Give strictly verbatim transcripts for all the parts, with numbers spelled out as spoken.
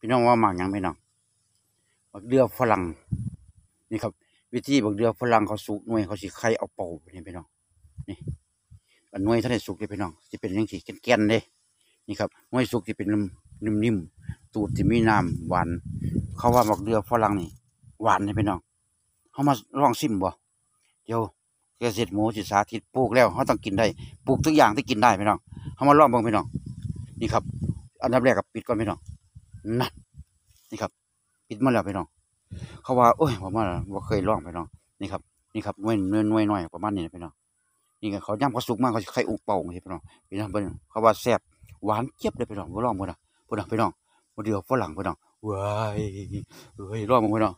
พี่น้องว่าหมากหยังพี่น้องบักเดือฝรั่งนี่ครับวิธีบักเดือฝรั่งเขาสุกหน่วยเขาสิไข่เอาเป่านี่พี่น้องนี่อันหน่วยท่านได้สุกเลยพี่น้องสิเป็นจังซี่แก่นๆเด้นี่ครับหน่วยสุกสิเป็นนิ่มๆตูดสิมีน้ำหวานเขาว่าบักเดือฝรั่งนี่หวานนี่พี่น้องเฮามาลองชิมบ่เดี๋ยวเกษตรหมูสิสาธิตปลูกแล้วเฮาต้องกินได้ปลูกทุกอย่างที่กินได้พี่น้องเฮามาลองเบิ่งพี่น้องนี่ครับอันดับแรกก็ปิดก่อนพี่น้องนั่นนี่ครับปิดมาแล้วพี่น้องเขาว่าโอ้ยผมว่าบ่เคยลองพี่น้องนี่ครับนี่ครับหน่วยหน่วยหน่วยน้อยประมาณนี้นะพี่น้องนี่ก็เขาย่ำเขาสุกมากเขาสิไข่อุกเป่าพี่น้องพี่น้องเบิ่งเขาว่าแซ่บหวานเจี๊ยบเลยพี่น้องบ่ลองบ่นะบ่นะพี่น้องบ่เดียวฝรั่งพี่น้องว้ายเอ้ยลองมึงพี่น้อง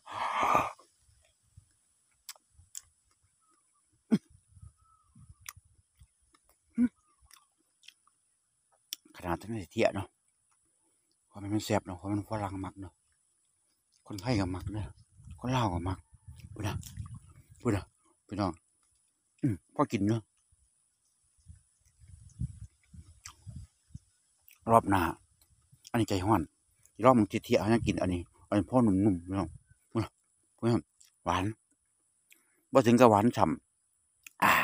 ขนาดนั้นได้เที่ยเนาะเพราะมันแซ่บเนาะเพราะมันฝรั่งมักเนาะคนไทยก็มักเนาะคนลาวก็มักพุ่นน่ะพุ่นน่ะพี่น้องอืมพอกินเนาะรอบหน้าอันนี้ใจห้อนรอบมึงเที่ยๆให้กินอันนี้อันนี้พ่อหนุ่มๆพี่น้องพุ่นน่ะพุ่นน่ะหวานบ่ถึงกับหวานฉ่ำอ่า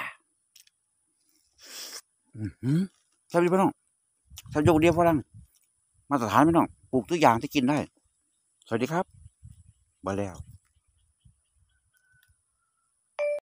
อือหือแซ่บดีพี่น้องแซ่บยกเดียวฝรั่งมาตรฐานพี่น้องปลูกทุกอย่างที่กินได้สวัสดีครับบ่แล้ว